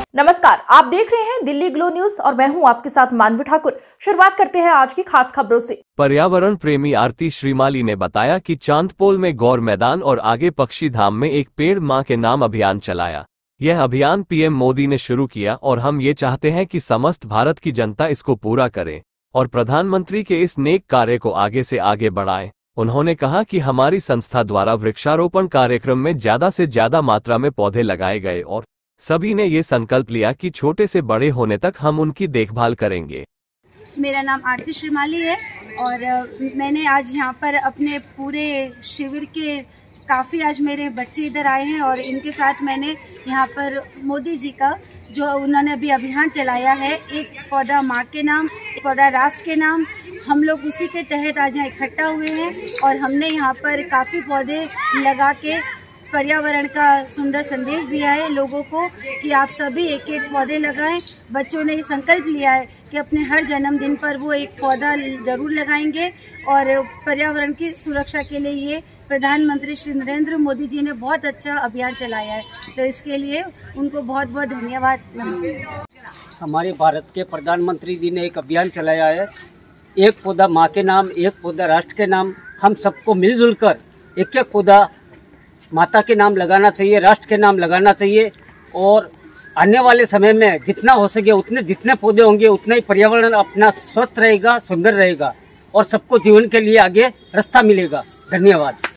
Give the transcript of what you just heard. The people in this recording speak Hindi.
नमस्कार, आप देख रहे हैं दिल्ली ग्लो न्यूज और मैं हूं आपके साथ मानवी ठाकुर। शुरुआत करते हैं आज की खास खबरों से। पर्यावरण प्रेमी आरती श्रीमाली ने बताया कि चांदपोल में गौर मैदान और आगे पक्षी धाम में एक पेड़ मां के नाम अभियान चलाया। यह अभियान पीएम मोदी ने शुरू किया और हम ये चाहते हैं कि समस्त भारत की जनता इसको पूरा करे और प्रधानमंत्री के इस नेक कार्य को आगे से आगे बढ़ाए। उन्होंने कहा कि हमारी संस्था द्वारा वृक्षारोपण कार्यक्रम में ज्यादा से ज्यादा मात्रा में पौधे लगाए गए और सभी ने ये संकल्प लिया कि छोटे से बड़े होने तक हम उनकी देखभाल करेंगे। मेरा नाम आरती श्रीमाली है और मैंने आज यहाँ पर अपने पूरे शिविर के काफ़ी आज मेरे बच्चे इधर आए हैं और इनके साथ मैंने यहाँ पर मोदी जी का जो उन्होंने अभी अभियान चलाया है, एक पौधा माँ के नाम, एक पौधा राष्ट्र के नाम, हम लोग उसी के तहत आज यहाँ इकट्ठा हुए हैं और हमने यहाँ पर काफ़ी पौधे लगा के पर्यावरण का सुंदर संदेश दिया है लोगों को कि आप सभी एक एक पौधे लगाएं। बच्चों ने ये संकल्प लिया है कि अपने हर जन्मदिन पर वो एक पौधा जरूर लगाएंगे और पर्यावरण की सुरक्षा के लिए ये प्रधानमंत्री श्री नरेंद्र मोदी जी ने बहुत अच्छा अभियान चलाया है, तो इसके लिए उनको बहुत बहुत धन्यवाद। नमस्ते। हमारे भारत के प्रधानमंत्री जी ने एक अभियान चलाया है, एक पौधा माँ के नाम, एक पौधा राष्ट्र के नाम। हम सबको मिलजुल कर एक एक पौधा माता के नाम लगाना चाहिए, राष्ट्र के नाम लगाना चाहिए और आने वाले समय में जितना हो सके उतने जितने पौधे होंगे उतना ही पर्यावरण अपना स्वस्थ रहेगा, सुंदर रहेगा और सबको जीवन के लिए आगे रास्ता मिलेगा। धन्यवाद।